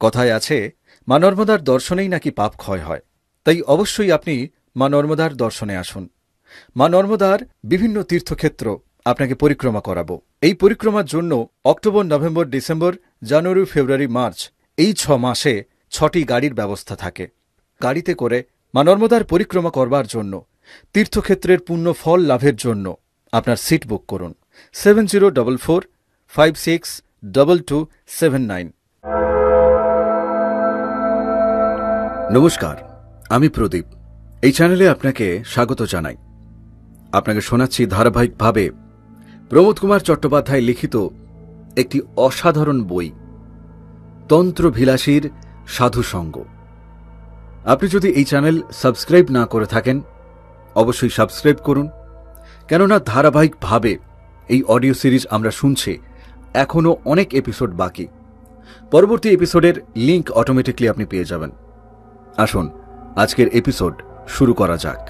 কথায় আছে মা নর্মদার দর্শনেই নাকি পাপ ক্ষয় হয়। তাই অবশ্যই আপনি মা নর্মদার দর্শনে আসুন। মা নর্মদার বিভিন্ন তীর্থক্ষেত্র আপনাকে পরিক্রমা করাবো। এই পরিক্রমার জন্য অক্টোবর, নভেম্বর, ডিসেম্বর, জানুয়ারি, ফেব্রুয়ারি, মার্চ এই 6 মাসে 6টি গাড়ির ব্যবস্থা থাকে। গাড়িতে করে মা নর্মদার পরিক্রমা করবার জন্য, তীর্থক্ষেত্রের পুণ্য ফল লাভের জন্য আপনার সিট বুক করুন 7044562279। নমস্কার, আমি প্রদীপ। এই চ্যানেলে আপনাকে স্বাগত জানাই। আপনাকে শোনাচ্ছি ধারাবাহিকভাবে প্রমোদ কুমার চট্টোপাধ্যায় লিখিত একটি অসাধারণ বই, তন্ত্রভিলাষীর সাধুসঙ্গ। আপনি যদি এই চ্যানেল সাবস্ক্রাইব না করে থাকেন, অবশ্যই সাবস্ক্রাইব করুন, কেননা ধারাবাহিকভাবে এই অডিও সিরিজ আমরা শুনছি। এখনও অনেক এপিসোড বাকি। পরবর্তী এপিসোডের লিঙ্ক অটোমেটিকলি আপনি পেয়ে যাবেন। আসুন আজকের এপিসোড শুরু করা যাক।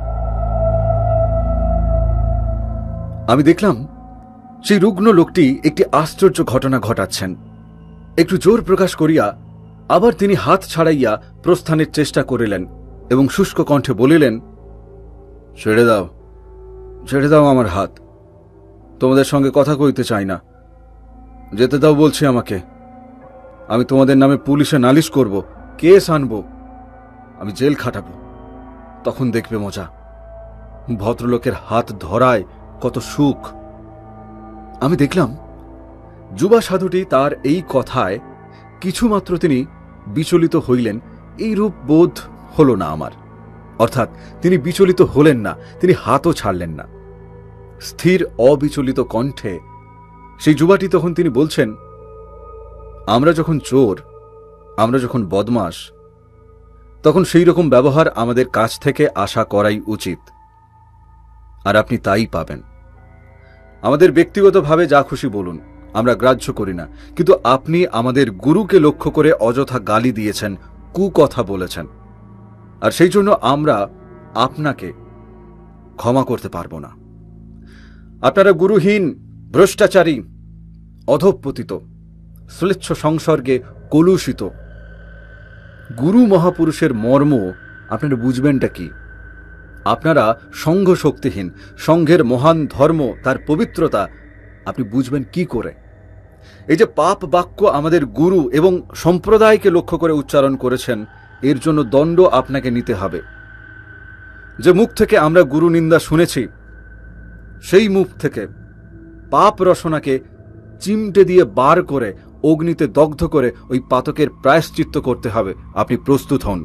আমি দেখলাম সেই রুগ্ন লোকটি একটি আশ্চর্য ঘটনা ঘটাচ্ছেন। একটু জোর প্রকাশ করিয়া আবার তিনি হাত ছাড়াইয়া প্রস্থানের চেষ্টা করিলেন এবং শুষ্ক কণ্ঠে বলিলেন, ছেড়ে দাও, ছেড়ে দাও আমার হাত। তোমাদের সঙ্গে কথা কইতে চাই না। যেতে দাও বলছি আমাকে। আমি তোমাদের নামে পুলিশে নালিশ করব, কেস আনব, আমি জেল খাটাবো। তখন দেখবে মজা। ভদ্রলোকের হাত ধরায় কত সুখ। আমি দেখলাম যুবা সাধুটি তার এই কথায় কিছুমাত্র তিনি বিচলিত হইলেন, এই রূপ বোধ হল না আমার। অর্থাৎ তিনি বিচলিত হলেন না, তিনি হাতও ছাড়লেন না। স্থির অবিচলিত কণ্ঠে সেই যুবাটি তখন তিনি বলছেন, আমরা যখন চোর, আমরা যখন বদমাশ, তখন সেই রকম ব্যবহার আমাদের কাছ থেকে আশা করাই উচিত। আর আপনি তাই পাবেন। আমাদের ব্যক্তিগতভাবে যা খুশি বলুন, আমরা গ্রাহ্য করি না, কিন্তু আপনি আমাদের গুরুকে লক্ষ্য করে অযথা গালি দিয়েছেন, কুকথা বলেছেন, আর সেই জন্য আমরা আপনাকে ক্ষমা করতে পারব না। আপনারা গুরুহীন, ভ্রষ্টাচারী, অধঃপতিত, শ্লেচ্ছ সংসর্গে কলুষিত। গুরু মহাপুরুষের মর্ম আপনারা বুঝবেনটা কি? আপনারা সংঘ শক্তিহীন, সংঘের মহান ধর্ম, তার পবিত্রতা আপনি বুঝবেন কি করে? এই যে পাপ বাক্য আমাদের গুরু এবং সম্প্রদায়কে লক্ষ্য করে উচ্চারণ করেছেন, এর জন্য দণ্ড আপনাকে নিতে হবে। যে মুখ থেকে আমরা গুরু নিন্দা শুনেছি, সেই মুখ থেকে পাপ রসনাকে চিমটে দিয়ে বার করে অগ্নিতে দগ্ধ করে ওই পাতকের প্রায়শ্চিত্ত করতে হবে। আপনি প্রস্তুত হন।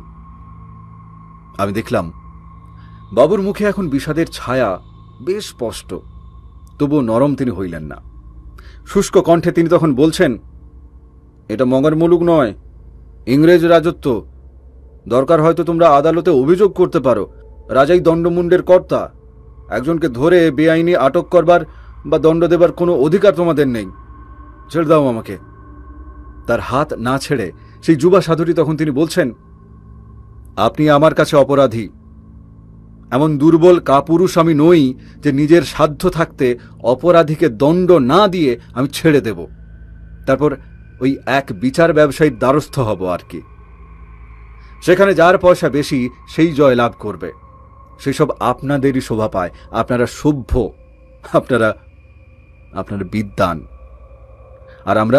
আমি দেখলাম বাবুর মুখে এখন বিষাদের ছায়া বেশ স্পষ্ট, তবুও নরম তিনি হইলেন না। শুষ্ক কণ্ঠে তিনি তখন বলছেন, এটা মগর মুলুক নয়, ইংরেজ রাজত্ব। দরকার হয়তো তোমরা আদালতে অভিযোগ করতে পারো, রাজাই দণ্ডমুণ্ডের কর্তা। একজনকে ধরে বেআইনি আটক করবার বা দণ্ড দেবার কোনো অধিকার তোমাদের নেই। ছেড়ে দাও আমাকে। তার হাত না ছেড়ে সেই যুবা সাধুটি তখন তিনি বলছেন, আপনি আমার কাছে অপরাধী। এমন দুর্বল কাপুরুষ আমি নই যে নিজের সাধ্য থাকতে অপরাধীকে দণ্ড না দিয়ে আমি ছেড়ে দেব, তারপর ওই এক বিচার ব্যবসায়ীর দ্বারস্থ হব আর কি। সেখানে যার পয়সা বেশি সেই জয় লাভ করবে। সেসব আপনাদেরই শোভা পায়। আপনারা সভ্য, আপনারা বিদ্বান, আর আমরা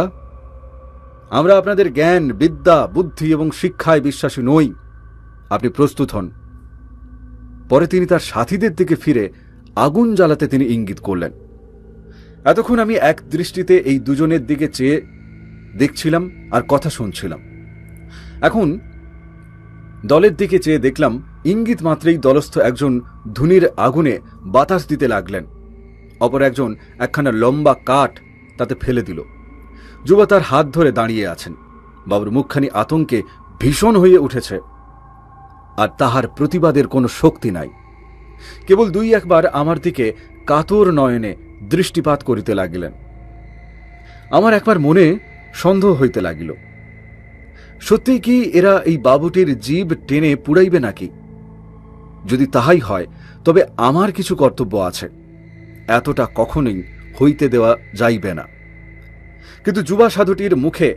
আপনাদের জ্ঞান, বিদ্যা, বুদ্ধি এবং শিক্ষায় বিশ্বাসী নই। আপনি প্রস্তুত হন। পরে তিনি তার সাথীদের দিকে ফিরে আগুন জ্বালাতে তিনি ইঙ্গিত করলেন। এতক্ষণ আমি এক দৃষ্টিতে এই দুজনের দিকে চেয়ে দেখছিলাম আর কথা শুনছিলাম। এখন দলের দিকে চেয়ে দেখলাম ইঙ্গিত মাত্রেই দলস্থ একজন ধুনির আগুনে বাতাস দিতে লাগলেন। অপর একজন একখানা লম্বা কাঠ তাতে ফেলে দিল। যুবা তার হাত ধরে দাঁড়িয়ে আছেন। বাবুর মুখখানি আতঙ্কে ভীষণ হয়ে উঠেছে, আর তাহার প্রতিবাদের কোনো শক্তি নাই। কেবল দুই একবার আমার দিকে কাতর নয়নে দৃষ্টিপাত করিতে লাগিলেন। আমার একবার মনে সন্দেহ হইতে লাগিল, সত্যিই কি এরা এই বাবুটির জীব টেনে পুড়াইবে নাকি? যদি তাহাই হয় তবে আমার কিছু কর্তব্য আছে, এতটা কখনোই হইতে দেওয়া যাইবে না। কিন্তু যুবা সাধুটির মুখে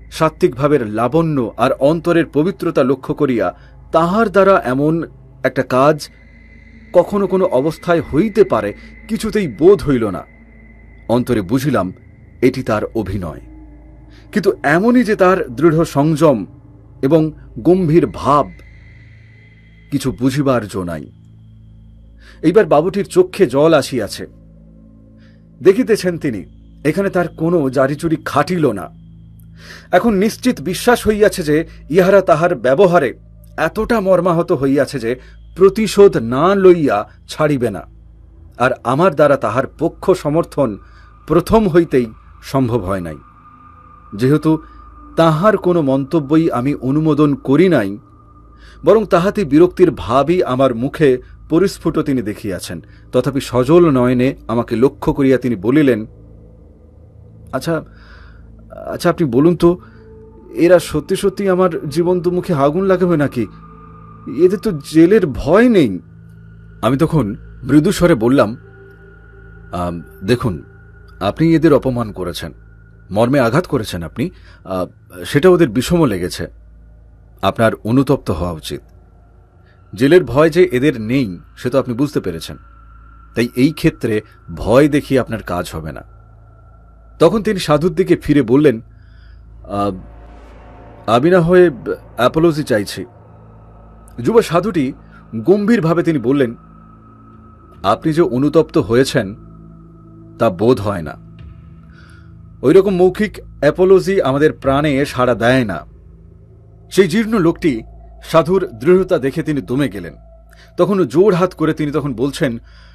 সাত্ত্বিক ভাবের লাবণ্য আর অন্তরের পবিত্রতা লক্ষ্য করিয়া তাহার দ্বারা এমন একটা কাজ কখনো কোনো অবস্থায় হইতে পারে কিছুতেই বোধ হইল না। অন্তরে বুঝিলাম এটি তার অভিনয়, কিন্তু এমনই যে তার দৃঢ় সংযম এবং গম্ভীর ভাব, কিছু বুঝিবার জো নাই। এইবার বাবুটির চক্ষে জল আসিয়াছে। দেখিতেছেন তিনি এখানে তার কোনো জারিচুরি খাটিল না। এখন নিশ্চিত বিশ্বাস হইয়াছে যে ইহারা তাহার ব্যবহারে এতটা মর্মাহত হইয়াছে যে প্রতিশোধ না লইয়া ছাড়িবে না, আর আমার দ্বারা তাহার পক্ষ সমর্থন প্রথম হইতেই সম্ভব হয় নাই। যেহেতু তাহার কোনো মন্তব্যই আমি অনুমোদন করি নাই, বরং তাহাতে বিরক্তির ভাবই আমার মুখে পরিস্ফুট তিনি দেখিয়াছেন, তথাপি সজল নয়নে আমাকে লক্ষ্য করিয়া তিনি বলিলেন, আচ্ছা আচ্ছা আপনি বলুন তো, এরা সত্যি সত্যি আমার জীবন্ত মুখে আগুন লাগাবে নাকি? এদের তো জেলের ভয় নেই। আমি তখন মৃদুস্বরে বললাম, দেখুন, আপনি এদের অপমান করেছেন, মর্মে আঘাত করেছেন আপনি, সেটা ওদের বিষম লেগেছে। আপনার অনুতপ্ত হওয়া উচিত। জেলের ভয় যে এদের নেই সে তো আপনি বুঝতে পেরেছেন, তাই এই ক্ষেত্রে ভয় দেখিয়ে আপনার কাজ হবে না। তখন তিনি সাধুর দিকে ফিরে বললেন, আমি না হয়ে অ্যাপোলজি চাইছি। যুবা সাধুটি গম্ভীরভাবে তিনি বললেন, আপনি যে অনুতপ্ত হয়েছেন তা বোধ হয় না। ওইরকম মৌখিক অ্যাপোলজি আমাদের প্রাণে সাড়া দেয় না। সেই জীর্ণ লোকটি সাধুর দৃঢ়তা দেখে তিনি দমে গেলেন। তখন জোর হাত করে তিনি তখন বলছেন,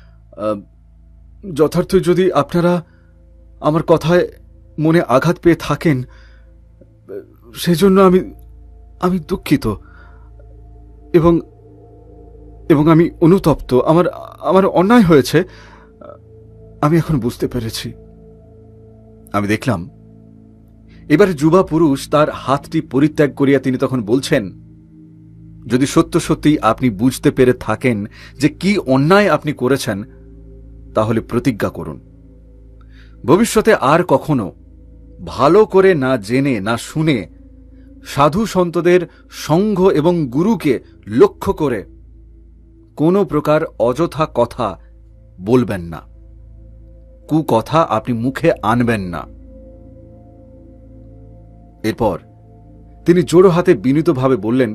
যথার্থই যদি আপনারা আমার কথায় মনে আঘাত পেয়ে থাকেন, সেজন্য আমি দুঃখিত এবং এবং আমি অনুতপ্ত। আমার অন্যায় হয়েছে, আমি এখন বুঝতে পেরেছি। আমি দেখলাম এবারে যুবা পুরুষ তার হাতটি পরিত্যাগ করিয়া তিনি তখন বলছেন, যদি সত্য সত্যি আপনি বুঝতে পেরে থাকেন যে কি অন্যায় আপনি করেছেন, তাহলে প্রতিজ্ঞা করুন ভবিষ্যতে আর কখনো ভালো করে না জেনে না শুনে সাধু সন্তদের সঙ্ঘ এবং গুরুকে লক্ষ্য করে কোনো প্রকার অযথা কথা বলবেন না, কুকথা আপনি মুখে আনবেন না। এরপর তিনি জোড়ো হাতে বিনীতভাবে বললেন,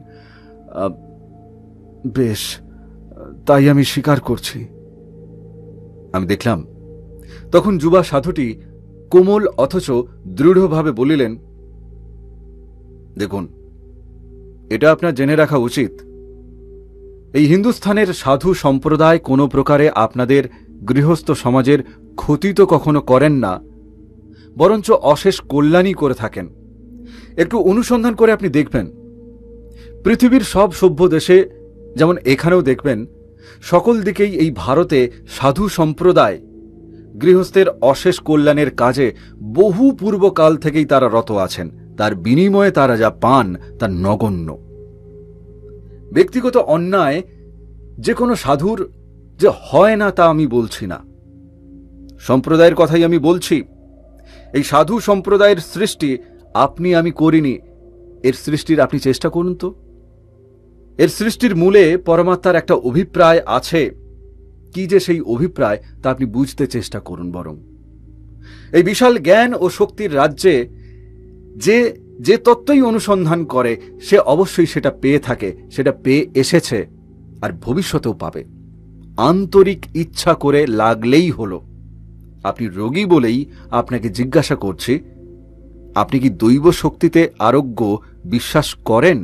বেশ, তাই আমি স্বীকার করছি। আমি দেখলাম তখন যুবা সাধুটি কোমল অথচ দৃঢ়ভাবে বলিলেন, দেখুন, এটা আপনার জেনে রাখা উচিত, এই হিন্দুস্থানের সাধু সম্প্রদায় কোনো প্রকারে আপনাদের গৃহস্থ সমাজের ক্ষতি তো কখনো করেন না, বরঞ্চ অশেষ কল্যাণই করে থাকেন। একটু অনুসন্ধান করে আপনি দেখবেন, পৃথিবীর সব সভ্য দেশে যেমন এখানেও দেখবেন, সকল দিকেই এই ভারতে সাধু সম্প্রদায় গৃহস্থের অশেষ কল্যাণের কাজে বহু পূর্বকাল থেকেই তারা রত আছেন। তার বিনিময়ে তারা যা পান তা নগণ্য। ব্যক্তিগত অন্যায় যে কোনো সাধুর যে হয় না তা আমি বলছি না, সম্প্রদায়ের কথাই আমি বলছি। এই সাধু সম্প্রদায়ের সৃষ্টি আপনি আমি করিনি, এর সৃষ্টির আপনি চেষ্টা করুন তো। এর সৃষ্টির মূলে পরমাত্মার একটা অভিপ্রায় আছে, কি যে সেই অভিপ্রায় তা আপনি বুঝতে চেষ্টা করুন। বরং এই বিশাল জ্ঞান ও শক্তির রাজ্যে যে যে তত্ত্বই অনুসন্ধান করে সে অবশ্যই সেটা পেয়ে থাকে, সেটা পেয়ে এসেছে, আর ভবিষ্যতেও পাবে। আন্তরিক ইচ্ছা করে লাগলেই হলো। আপনি রোগী বলেই আপনাকে জিজ্ঞাসা করছি, আপনি কি দৈব শক্তিতে আরোগ্য বিশ্বাস করেন?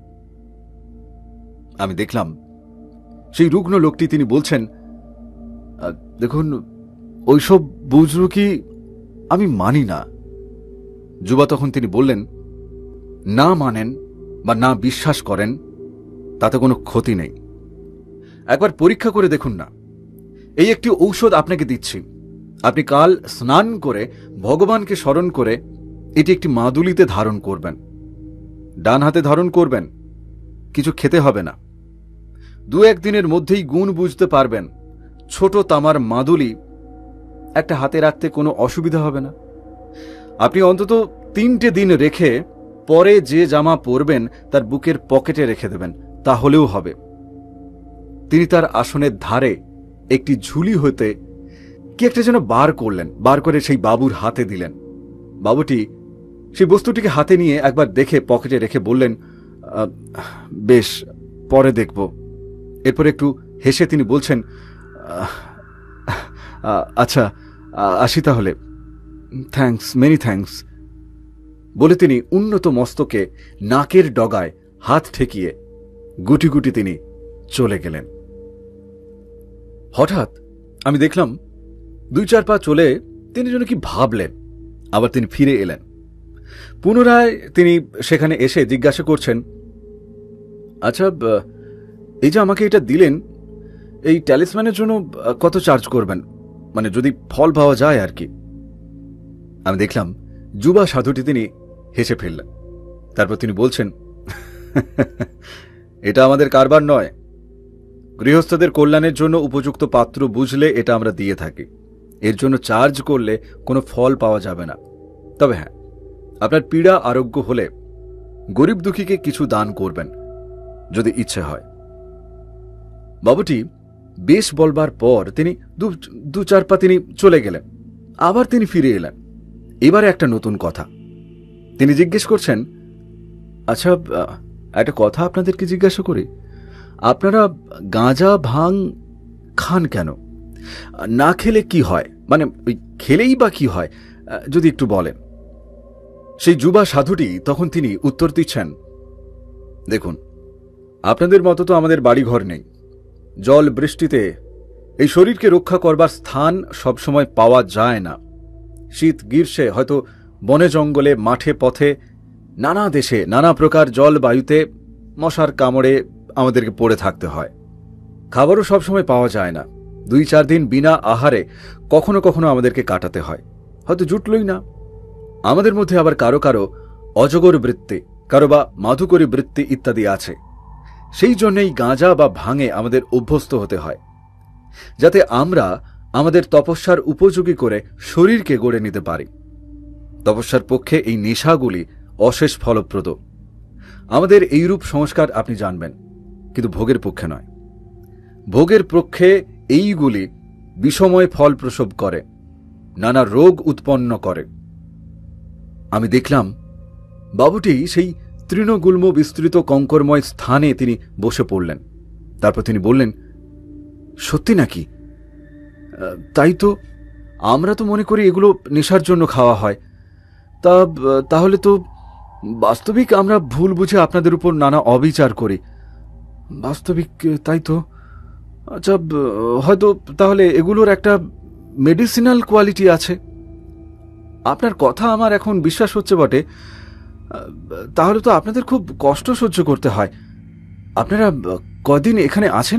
আমি দেখলাম সেই রুগ্ন লোকটি তিনি বলছেন, দেখুন, ওইসব বুজরুকি আমি মানি না। যুবা তখন তিনি বললেন, না মানেন বা না বিশ্বাস করেন তাতে কোনো ক্ষতি নেই, একবার পরীক্ষা করে দেখুন না। এই একটি ঔষধ আপনাকে দিচ্ছি, আপনি কাল স্নান করে ভগবানকে স্মরণ করে এটি একটি মাদুলিতে ধারণ করবেন, ডান হাতে ধারণ করবেন, কিছু খেতে হবে না। 2-1 দিনের মধ্যেই গুণ বুঝতে পারবেন। ছোট তামার মাদুলি একটা হাতে রাখতে কোনো অসুবিধা হবে না। আপনি অন্তত 3টে দিন রেখে পরে যে জামা পরবেন তার বুকের পকেটে রেখে দেবেন, তাহলেও হবে। তিনি তার আসনের ধারে একটি ঝুলি হতে কি একটা যেন বার করে সেই বাবুর হাতে দিলেন। বাবুটি সেই বস্তুটিকে হাতে নিয়ে একবার দেখে পকেটে রেখে বললেন, বেশ, পরে দেখব। এরপর একটু হেসে তিনি বলছেন, আচ্ছা, আসি তাহলে, থ্যাঙ্কস, মেনি থ্যাঙ্কস। বলে তিনি উন্নত মস্তকে নাকের ডগায় হাত ঠেকিয়ে গুটি গুটি তিনি চলে গেলেন। হঠাৎ আমি দেখলাম 2-4 পা চলে তিনি যেন কি ভাবলেন, আবার তিনি ফিরে এলেন। পুনরায় তিনি সেখানে এসে জিজ্ঞাসা করছেন, আচ্ছা, এই যে আমাকে এটা দিলেন, এই ট্যালিসম্যানের জন্য কত চার্জ করবেন, মানে যদি ফল পাওয়া যায় আর কি। আমি দেখলাম যুবা সাধুটি তিনি হেসে ফেললেন। তারপর তিনি বলছেন, এটা আমাদের কারবার নয়, গৃহস্থদের কল্যাণের জন্য উপযুক্ত পাত্র বুঝলে এটা আমরা দিয়ে থাকি। এর জন্য চার্জ করলে কোনো ফল পাওয়া যাবে না। তবে হ্যাঁ, আপনার পীড়া আরোগ্য হলে গরিব দুঃখীকে কিছু দান করবেন যদি ইচ্ছে হয়। বাবুটি বেশ বলবার পর তিনি 2-4 পা তিনি চলে গেলেন। আবার তিনি ফিরে এলেন। এবারে একটা নতুন কথা। তিনি জিজ্ঞেস করছেন, আচ্ছা, একটা কথা আপনাদেরকে জিজ্ঞাসা করি, আপনারা গাঁজা ভাং খান কেন? না খেলে কি হয়, মানে ওই খেলেই বা কি হয়, যদি একটু বলেন। সেই যুবা সাধুটি তখন তিনি উত্তর দিচ্ছেন, দেখুন, আপনাদের মতো তো আমাদের বাড়িঘর নেই। জল বৃষ্টিতে এই শরীরকে রক্ষা করবার স্থান সবসময় পাওয়া যায় না। শীত গ্রীষ্মে হয়তো বনে জঙ্গলে মাঠে পথে নানা দেশে নানা প্রকার জলবায়ুতে মশার কামড়ে আমাদেরকে পড়ে থাকতে হয়। খাবারও সবসময় পাওয়া যায় না। 2-4 দিন বিনা আহারে কখনো কখনো আমাদেরকে কাটাতে হয়, হয়তো জুটলই না। আমাদের মধ্যে আবার কারো কারো অজগর বৃত্তি, কারো বা মাধুকরী বৃত্তি ইত্যাদি আছে। সেই জন্যই গাঁজা বা ভাঙে আমাদের অভ্যস্ত হতে হয়, যাতে আমরা আমাদের তপস্যার উপযোগী করে শরীরকে গড়ে নিতে পারি। তপস্যার পক্ষে এই নেশাগুলি অশেষ ফলপ্রদ। আমাদের এইরূপ সংস্কার আপনি জানবেন, কিন্তু ভোগের পক্ষে নয়। ভোগের পক্ষে এইগুলি বিষময় ফল প্রসব করে, নানা রোগ উৎপন্ন করে। আমি দেখলাম বাবুটি সেই তৃণগুল্ম বিস্তৃত কঙ্করময় স্থানে তিনি বসে পড়লেন। তারপর তিনি বললেন, সত্যি নাকি? তাই তো, আমরা তো মনে করি এগুলো নেশার জন্য খাওয়া হয়। তাহলে তো বাস্তবিক আমরা ভুল বুঝে আপনাদের উপর নানা অবিচার করি। বাস্তবিক তাই তো। আচ্ছা, হয়তো তাহলে এগুলোর একটা মেডিসিনাল কোয়ালিটি আছে। আপনার কথা আমার এখন বিশ্বাস হচ্ছে বটে। তাহলে তো আপনাদের খুব কষ্ট সহ্য করতে হয়। আপনারা কদিন এখানে আছেন?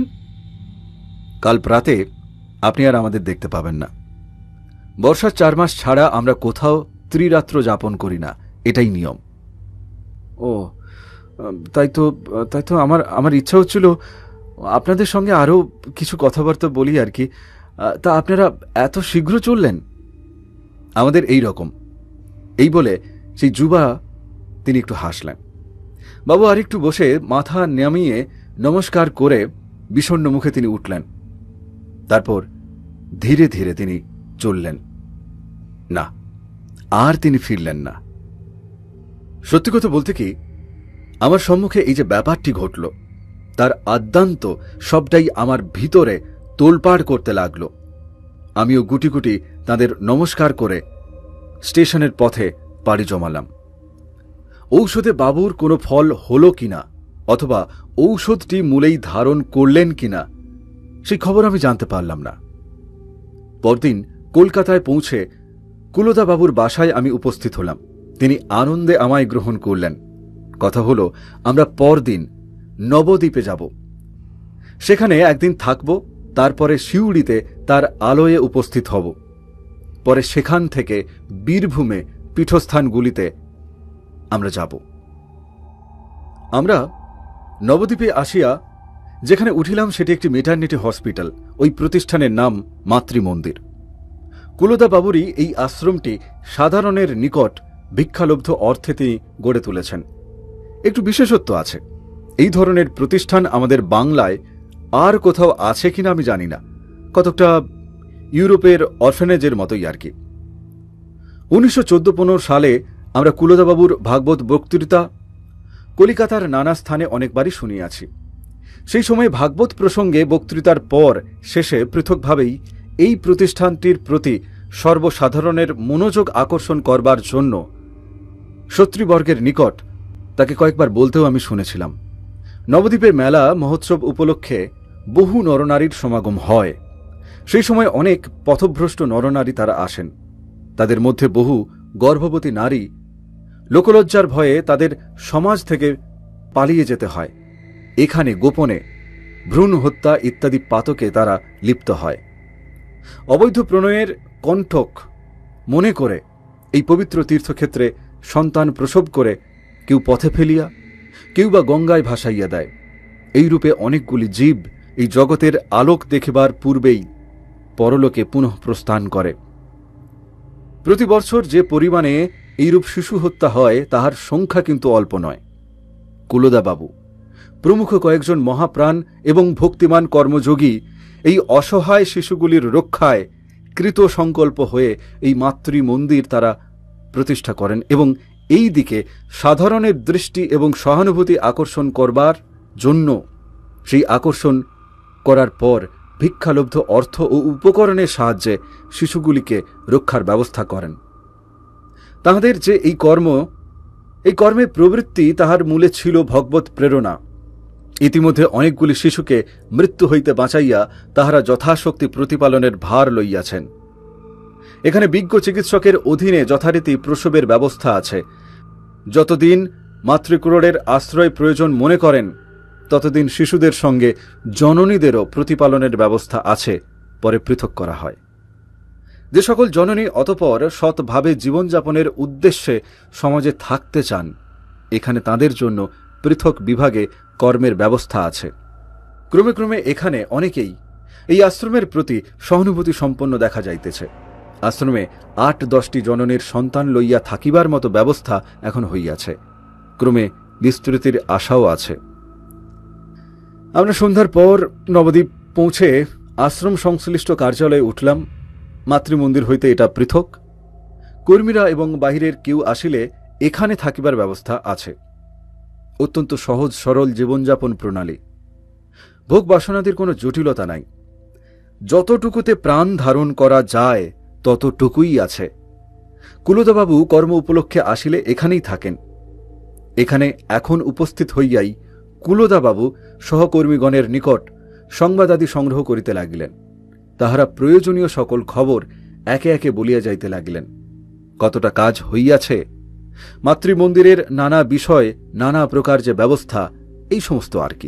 কাল প্রাতে আপনি আর আমাদের দেখতে পাবেন না। বর্ষার 4 মাস ছাড়া আমরা কোথাও ত্রিরাত্র যাপন করি না, এটাই নিয়ম। ও, তাই তো আমার ইচ্ছা হচ্ছিল আপনাদের সঙ্গে আরো কিছু কথাবার্তা বলি আর কি। তা আপনারা এত শীঘ্র চললেন? আমাদের এই রকম। এই বলে সেই যুবা তিনি একটু হাসলেন। বাবু আরেকটু বসে মাথা নামিয়ে নমস্কার করে বিষণ্ণ মুখে তিনি উঠলেন। তারপর ধীরে ধীরে তিনি চললেন। না, আর তিনি ফিরলেন না। সত্যি কথা বলতে কি, আমার সম্মুখে এই যে ব্যাপারটি ঘটল, তার আদ্যান্ত সবটাই আমার ভিতরে তোলপাড় করতে লাগল। আমিও গুটি গুটি তাঁদের নমস্কার করে স্টেশনের পথে পাড়ি জমালাম। ঔষধে বাবুর কোনো ফল হল কিনা, অথবা ঔষধটি মূলেই ধারণ করলেন কিনা, সেই খবর আমি জানতে পারলাম না। পরদিন কলকাতায় পৌঁছে কুলদাবাবুর বাসায় আমি উপস্থিত হলাম। তিনি আনন্দে আমায় গ্রহণ করলেন। কথা হলো, আমরা পরদিন নবদ্বীপে যাব। সেখানে একদিন থাকব, তারপরে সিউড়িতে তার আলয়ে উপস্থিত হব। পরে সেখান থেকে বীরভূমে পীঠস্থানগুলিতে আমরা যাব। আমরা নবদ্বীপে আসিয়া যেখানে উঠিলাম সেটি একটি মেটার্নিটি হসপিটাল। ওই প্রতিষ্ঠানের নাম মাতৃমন্দির। কুলদাবাবুরই এই আশ্রমটি সাধারণের নিকট ভিক্ষালব্ধ অর্থে তিনি গড়ে তুলেছেন। একটু বিশেষত্ব আছে, এই ধরনের প্রতিষ্ঠান আমাদের বাংলায় আর কোথাও আছে কিনা আমি জানি না, কতকটা ইউরোপের অরফেনেজের মতোই আর কি। 1914-15 সালে আমরা কুলদাবাবুর ভাগবত বক্তৃতা কলিকাতার নানা স্থানে অনেকবারই শুনিয়াছি। সেই সময় ভাগবত প্রসঙ্গে বক্তৃতার পর শেষে পৃথকভাবেই এই প্রতিষ্ঠানটির প্রতি সর্বসাধারণের মনোযোগ আকর্ষণ করবার জন্য শত্রুবর্গের নিকট তাকে কয়েকবার বলতেও আমি শুনেছিলাম, নবদ্বীপের মেলা মহোৎসব উপলক্ষে বহু নরনারীর সমাগম হয়। সেই সময় অনেক পথভ্রষ্ট নরনারী তারা আসেন। তাদের মধ্যে বহু গর্ভবতী নারী লোকলজ্জার ভয়ে তাদের সমাজ থেকে পালিয়ে যেতে হয়। এখানে গোপনে ভ্রূণ হত্যা ইত্যাদি পাতকে তারা লিপ্ত হয়। অবৈধ প্রণয়ের কণ্ঠক মনে করে এই পবিত্র তীর্থক্ষেত্রে সন্তান প্রসব করে কেউ পথে ফেলিয়া, কেউ বা গঙ্গায় ভাসাইয়া দেয়। এইরূপে অনেকগুলি জীব এই জগতের আলোক দেখিবার পূর্বেই পরলোকে পুনঃ প্রস্থান করে। প্রতি বছর যে পরিমাণে এইরূপ শিশু হত্যা হয় তাহার সংখ্যা কিন্তু অল্প নয়। কুলদাবাবু প্রমুখ কয়েকজন মহাপ্রাণ এবং ভক্তিমান কর্মযোগী এই অসহায় শিশুগুলির রক্ষায় কৃত সংকল্প হয়ে এই মাতৃমন্দির তারা প্রতিষ্ঠা করেন এবং এই দিকে সাধারণের দৃষ্টি এবং সহানুভূতি আকর্ষণ করবার জন্য সেই আকর্ষণ করার পর ভিক্ষালব্ধ অর্থ ও উপকরণের সাহায্যে শিশুগুলিকে রক্ষার ব্যবস্থা করেন। তাহাদের যে এই কর্মের প্রবৃত্তি, তাহার মূলে ছিল ভগবৎ প্রেরণা। ইতিমধ্যে অনেকগুলি শিশুকে মৃত্যু হইতে বাঁচাইয়া তাহারা যথাশক্তি প্রতিপালনের ভার লইয়াছেন। এখানে বিজ্ঞ চিকিৎসকের অধীনে যথারীতি প্রসবের ব্যবস্থা আছে। যতদিন মাতৃক্রোড়ের আশ্রয় প্রয়োজন মনে করেন ততদিন শিশুদের সঙ্গে জননীদেরও প্রতিপালনের ব্যবস্থা আছে, পরে পৃথক করা হয়। যে সকল জননী অতঃপর সৎভাবে জীবনযাপনের উদ্দেশ্যে সমাজে থাকতে চান, এখানে তাদের জন্য পৃথক বিভাগে কর্মের ব্যবস্থা আছে। ক্রমে ক্রমে এখানে অনেকেই এই আশ্রমের প্রতি সহানুভূতি সম্পন্ন দেখা যাইতেছে। আশ্রমে 8-10টি জননীর সন্তান লইয়া থাকিবার মতো ব্যবস্থা এখন হইয়াছে। ক্রমে বিস্তৃতির আশাও আছে। আমরা সন্ধ্যার পর নবদ্বীপ পৌঁছে আশ্রম সংশ্লিষ্ট কার্যালয়ে উঠলাম। মাতৃমন্দির হইতে এটা পৃথক। কর্মীরা এবং বাহিরের কেউ আসিলে এখানে থাকিবার ব্যবস্থা আছে। অত্যন্ত সহজ সরল জীবনযাপন প্রণালী। ভোগ বাসনাদির কোনো জটিলতা নাই। যতটুকুতে প্রাণ ধারণ করা যায় ততটুকুই আছে। কুলদাবাবু কর্ম উপলক্ষে আসিলে এখানেই থাকেন। এখানে এখন উপস্থিত হইয়াই কুলদাবাবু সহকর্মীগণের নিকট সংবাদাদি সংগ্রহ করিতে লাগিলেন। তাহারা প্রয়োজনীয় সকল খবর একে একে বলিয়া যাইতে লাগিলেন। কতটা কাজ হইয়াছে, মাতৃমন্দিরের নানা বিষয়, নানা প্রকার যে ব্যবস্থা, এই সমস্ত আর কি।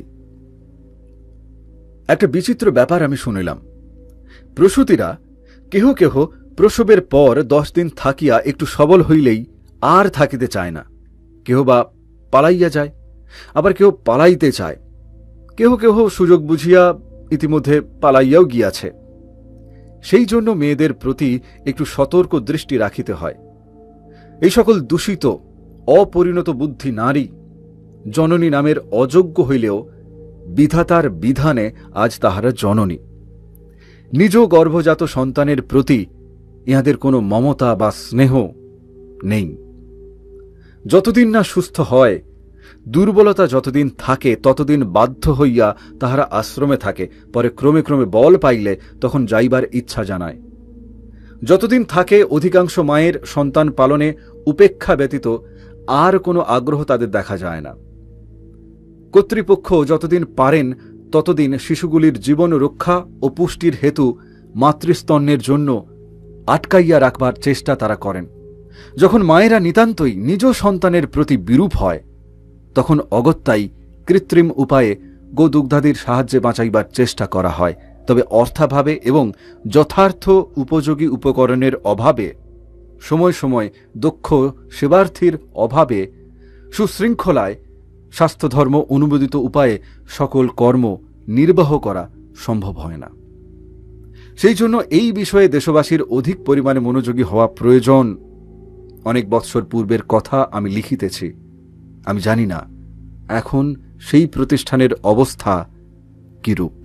একটা বিচিত্র ব্যাপার আমি শুনিলাম। প্রসূতিরা কেহ কেহ প্রসবের পর 10 দিন থাকিয়া একটু সবল হইলেই আর থাকিতে চায় না। কেহ বা পালাইয়া যায়, আবার কেহ পালাইতে চায়। কেহ কেহ সুযোগ বুঝিয়া ইতিমধ্যে পালাইয়াও গিয়াছে। সেই জন্য মেয়েদের প্রতি একটু সতর্ক দৃষ্টি রাখিতে হয়। এই সকল দূষিত অপরিণত বুদ্ধি নারী জননী নামের অযোগ্য হইলেও বিধাতার বিধানে আজ তাহারা জননী। নিজ গর্ভজাত সন্তানের প্রতি ইহাদের কোনো মমতা বা স্নেহ নেই। যতদিন না সুস্থ হয়, দুর্বলতা যতদিন থাকে, ততদিন বাধ্য হইয়া তাহারা আশ্রমে থাকে। পরে ক্রমে ক্রমে বল পাইলে তখন যাইবার ইচ্ছা জানায়। যতদিন থাকে অধিকাংশ মায়ের সন্তান পালনে উপেক্ষা ব্যতীত আর কোনো আগ্রহ তাদের দেখা যায় না। কর্তৃপক্ষ যতদিন পারেন ততদিন শিশুগুলির জীবন রক্ষা ও পুষ্টির হেতু মাতৃস্তন্যের জন্য আটকাইয়া রাখবার চেষ্টা তারা করেন। যখন মায়েরা নিতান্তই নিজ সন্তানের প্রতি বিরূপ হয়, তখন অগত্যাই কৃত্রিম উপায়ে গোদুগ্ধাদির সাহায্যে বাঁচাইবার চেষ্টা করা হয়। তবে অর্থাভাবে এবং যথার্থ উপযোগী উপকরণের অভাবে, সময় সময় দক্ষ সেবার্থীর অভাবে, সুশৃঙ্খলায় স্বাস্থ্যধর্ম অনুমোদিত উপায়ে সকল কর্ম নির্বাহ করা সম্ভব হয় না। সেই জন্য এই বিষয়ে দেশবাসীর অধিক পরিমাণে মনোযোগী হওয়া প্রয়োজন। অনেক বৎসর পূর্বের কথা আমি লিখিতেছি। আমি জানি না এখন সেই প্রতিষ্ঠানের অবস্থা কিরূপ।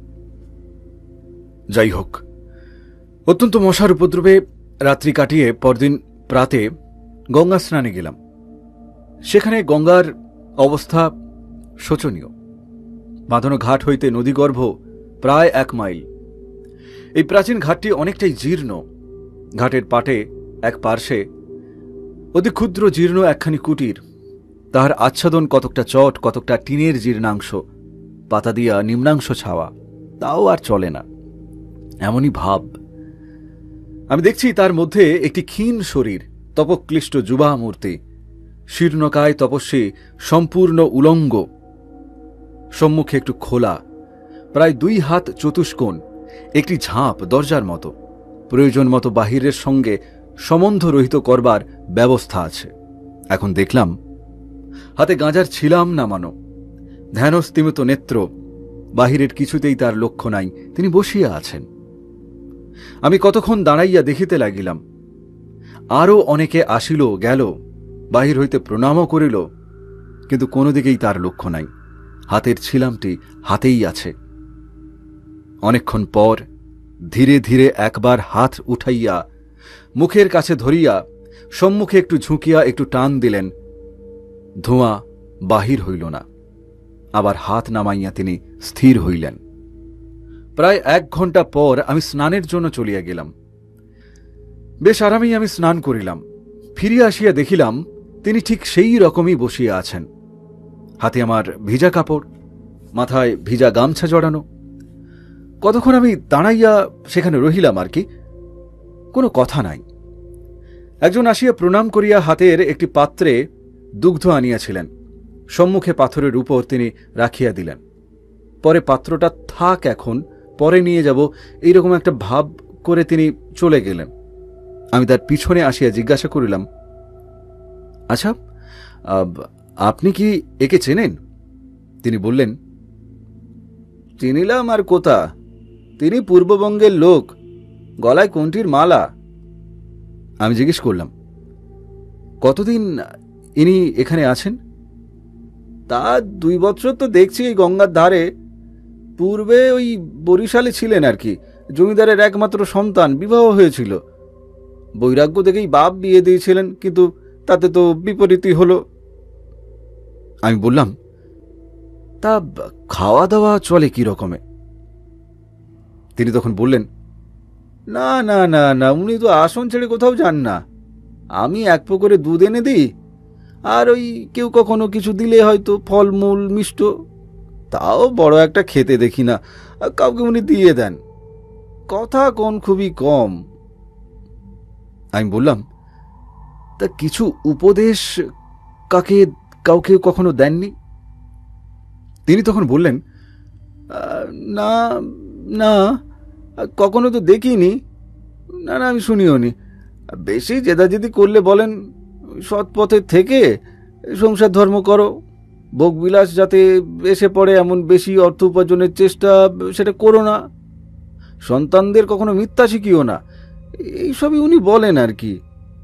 যাই হোক, অত্যন্ত মশার উপদ্রবে রাত্রি কাটিয়ে পরদিন প্রাতে গঙ্গা স্নানে গেলাম। সেখানে গঙ্গার অবস্থা শোচনীয়। বাঁধানো ঘাট হইতে নদীগর্ভ প্রায় 1 মাইল। এই প্রাচীন ঘাটটি অনেকটাই জীর্ণ। ঘাটের পাটে এক পার্শ্বে অতি ক্ষুদ্র জীর্ণ একখানি কুটির, তাহার আচ্ছাদন কতকটা চট, কতকটা টিনের জীর্ণাংশ, পাতা দিয়া নিম্নাংশ ছাওয়া, তাও আর চলে না, এমনই ভাব। আমি দেখছি তার মধ্যে একটি ক্ষীণ শরীর, তপক্লিষ্ট যুবা মূর্তি, শীর্ণকায় তপস্বী, সম্পূর্ণ উলঙ্গ, সম্মুখে একটু খোলা, প্রায় 2 হাত চতুষ্কোণ একটি ঝাঁপ দরজার মতো, প্রয়োজন মতো বাহিরের সঙ্গে সম্বন্ধ রহিত করবার ব্যবস্থা আছে। এখন দেখলাম হাতে গাঁজার ছিলাম নামানো, ধ্যানস্তিমিত নেত্র, বাহিরের কিছুতেই তার লক্ষ্য নাই, তিনি বসিয়া আছেন। আমি কতক্ষণ দাঁড়াইয়া দেখিতে লাগিলাম। আরও অনেকে আসিল গেল, বাহির হইতে প্রণামও করিল, কিন্তু কোনো দিকেই তার লক্ষ্য নাই, হাতের ছিলামটি হাতেই আছে। অনেকক্ষণ পর ধীরে ধীরে একবার হাত উঠাইয়া মুখের কাছে ধরিয়া সম্মুখে একটু ঝুঁকিয়া একটু টান দিলেন, ধোঁয়া বাহির হইল না। আবার হাত নামাইয়া তিনি স্থির হইলেন। প্রায় 1 ঘণ্টা পর আমি স্নানের জন্য চলিয়া গেলাম। বেশ আরামেই আমি স্নান করিলাম। ফিরিয়া আসিয়া দেখিলাম তিনি ঠিক সেই রকমই বসিয়া আছেন। হাতে আমার ভিজা কাপড়, মাথায় ভিজা গামছা জড়ানো। কতক্ষণ আমি দাঁড়াইয়া সেখানে রহিলাম আর কি, কোনো কথা নাই। একজন আসিয়া প্রণাম করিয়া হাতের একটি পাত্রে দুগ্ধ আনিয়াছিলেন, সম্মুখে পাথরের উপর তিনি রাখিয়া দিলেন। পরে পাত্রটা থাক, এখন পরে নিয়ে যাব, এইরকম একটা ভাব করে তিনি চলে গেলেন। আমি তার পিছনে আসিয়া জিজ্ঞাসা করিলাম, আচ্ছা, আপনি কি একে চেনেন? তিনি বললেন, চিনিলাম আর কোথা, তিনি পূর্ববঙ্গের লোক, গলায় কোনটির মালা। আমি জিজ্ঞেস করলাম, কতদিন ইনি এখানে আছেন? তা 2 বছর তো দেখছি এই গঙ্গার ধারে। পূর্বে ওই বরিশালে ছিলেন আর কি, জমিদারের একমাত্র সন্তান, বিবাহ হয়েছিল। বৈরাগ্য দেখেই বাপ বিয়ে দিয়েছিলেন, কিন্তু তাতে তো বিপরীতই হলো। আমি বললাম, তা খাওয়া দাওয়া চলে কি রকমে? তিনি তখন বললেন, না না না না, উনি তো আসন ছেড়ে কোথাও যান না। আমি 1 পো করে দুধ এনে দিই, আর ওই কেউ কখনো কিছু দিলে হয়তো ফলমূল মিষ্ট, তাও বড় একটা খেতে দেখি না, কাউকে উনি দিয়ে দেন। কথা কোন খুবই কম। আমি বললাম, তা কিছু উপদেশ কাউকে কখনো দেননি? তিনি তখন বললেন, না না, কখনো তো দেখিনি। না না, আমি শুনিও নি। বেশি জেদাজেদি করলে বলেন, সৎ পথে থেকে সংসার ধর্ম করো, ভোগবিলাস যাতে এসে পড়ে এমন বেশি অর্থ উপার্জনের চেষ্টা সেটা করো না, সন্তানদের কখনো মিথ্যা শিখিও না, এইসবই উনি বলেন আর কি।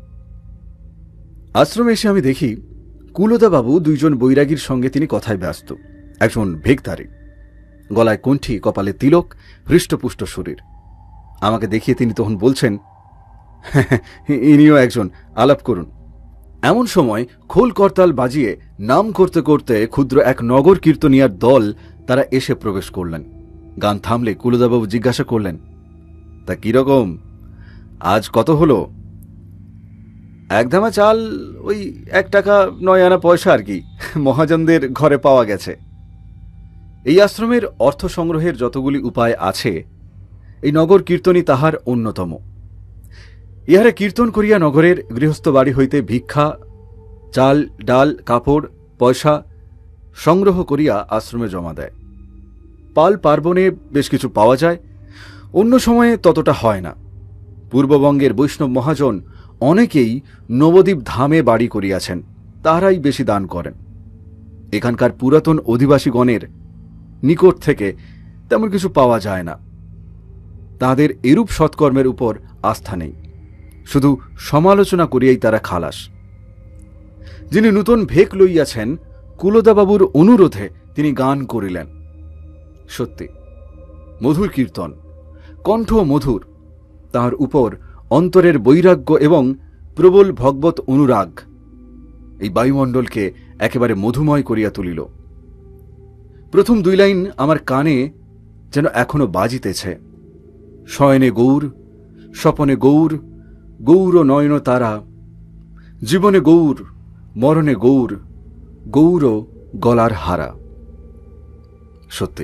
আশ্রমে এসে আমি দেখি কুলদাবাবু 2 জন বৈরাগীর সঙ্গে তিনি কথায় ব্যস্ত। একজন ভেগধারী, গলায় কণ্ঠি, কপালে তিলক, হৃষ্টপুষ্ট শরীর। আমাকে দেখিয়ে তিনি তখন বলছেন, ইনিও একজন, আলাপ করুন। এমন সময় খোল করতাল বাজিয়ে নাম করতে করতে ক্ষুদ্র এক নগর কীর্তনিয়ার দল তারা এসে প্রবেশ করলেন। গান থামলে কুলদাবাবু জিজ্ঞাসা করলেন, তা কিরকম, আজ কত হলো? 1 ধামা চাল, ওই 1 টাকা 9 আনা পয়সা আর কি, মহাজনদের ঘরে পাওয়া গেছে। এই আশ্রমের অর্থ সংগ্রহের যতগুলি উপায় আছে, এই নগর কীর্তনই তাহার অন্যতম। ইহারা কীর্তন করিয়া নগরের গৃহস্থ বাড়ি হইতে ভিক্ষা, চাল ডাল কাপড় পয়সা সংগ্রহ করিয়া আশ্রমে জমা দেয়। পাল পার্বণে বেশ কিছু পাওয়া যায়, অন্য সময়ে ততটা হয় না। পূর্ববঙ্গের বৈষ্ণব মহাজন অনেকেই নবদ্বীপ ধামে বাড়ি করিয়াছেন, তাহারাই বেশি দান করেন। এখানকার পুরাতন অধিবাসীগণের নিকট থেকে তেমন কিছু পাওয়া যায় না। তাদের এরূপ সৎকর্মের উপর আস্থা নেই। শুধু সমালোচনা করিয়াই তারা খালাস। যিনি নূতন ভেক লইয়াছেন, কুলদাবাবুর অনুরোধে তিনি গান করিলেন। সত্যি মধুর কীর্তন, কণ্ঠ মধুর, তাহার উপর অন্তরের বৈরাগ্য এবং প্রবল ভগবত অনুরাগ এই বায়ুমণ্ডলকে একেবারে মধুময় করিয়া তুলিল। প্রথম 2 লাইন আমার কানে যেন এখনো বাজিতেছে। শয়নে গৌর, স্বপনে গৌর, গৌর নয়ন তারা, জীবনে গৌর, মরণে গৌর, গৌর গলার হারা। সত্যি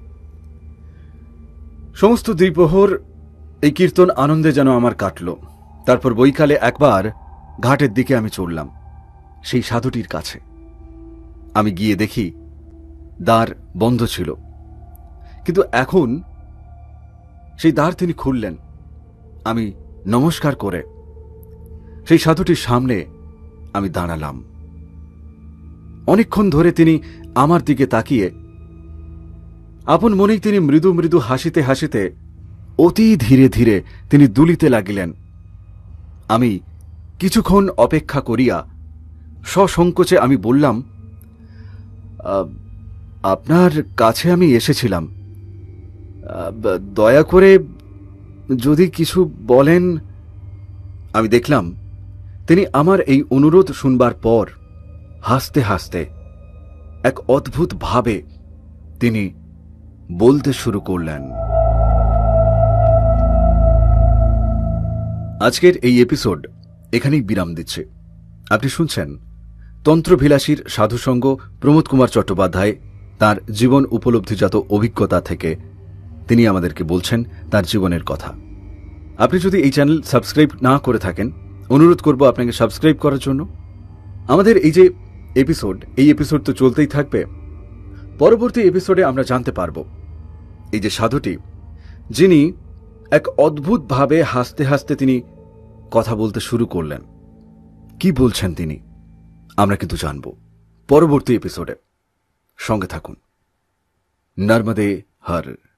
সমস্ত দ্বিপ্রহর এই কীর্তন আনন্দে যেন আমার কাটল। তারপর বৈকালে একবার ঘাটের দিকে আমি চললাম, সেই সাধুটির কাছে। আমি গিয়ে দেখি দ্বার বন্ধ ছিল, কিন্তু এখন সেই দ্বার তিনি খুললেন। আমি নমস্কার করে সেই সাধুটির সামনে আমি দাঁড়ালাম। অনেকক্ষণ ধরে তিনি আমার দিকে তাকিয়ে আপন মনেই তিনি মৃদু মৃদু হাসিতে হাসিতে অতি ধীরে ধীরে তিনি দুলিতে লাগিলেন। আমি কিছুক্ষণ অপেক্ষা করিয়া সসংকোচে আমি বললাম, আপনার কাছে আমি এসেছিলাম, দয়া করে যদি কিছু বলেন। আমি দেখলাম তিনি আমার এই অনুরোধ শুনবার পর হাসতে হাসতে এক অদ্ভুত ভাবে তিনি বলতে শুরু করলেন। আজকের এই এপিসোড এখানেই বিরাম দিচ্ছে। আপনি শুনছেন তন্ত্রভিলাষীর সাধুসঙ্গ প্রমোদ কুমার চট্টোপাধ্যায় তার জীবন উপলব্ধিজাত অভিজ্ঞতা থেকে তিনি আমাদেরকে বলছেন তার জীবনের কথা। আপনি যদি এই চ্যানেল সাবস্ক্রাইব না করে থাকেন, অনুরোধ করব আপনাকে সাবস্ক্রাইব করার জন্য। আমাদের এই যে এপিসোড তো চলতেই থাকবে। পরবর্তী এপিসোডে আমরা জানতে পারব এই যে সাধুটি, যিনি এক অদ্ভুতভাবে হাসতে হাসতে তিনি কথা বলতে শুরু করলেন, কি বলছেন তিনি, আমরা কিন্তু জানব পরবর্তী এপিসোডে। সঙ্গে থাকুন। নর্মদে হর।